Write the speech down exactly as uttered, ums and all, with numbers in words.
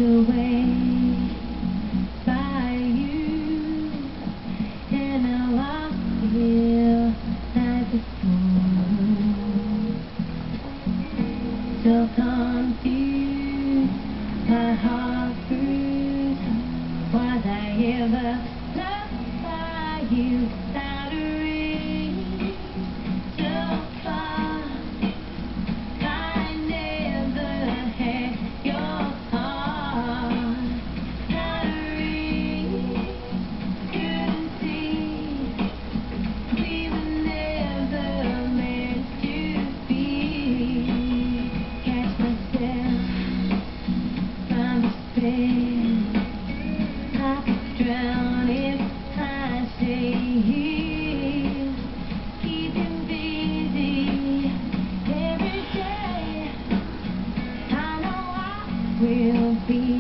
away by you, and now I feel like before. So confused, my heart bruised. Was I ever loved by you? Without a ring, so far, I never had your heart. Without a ring, couldn't see we were never meant to be. Catch myself from despair. I could drown if I stay here. Keeping busy every day. I know I will be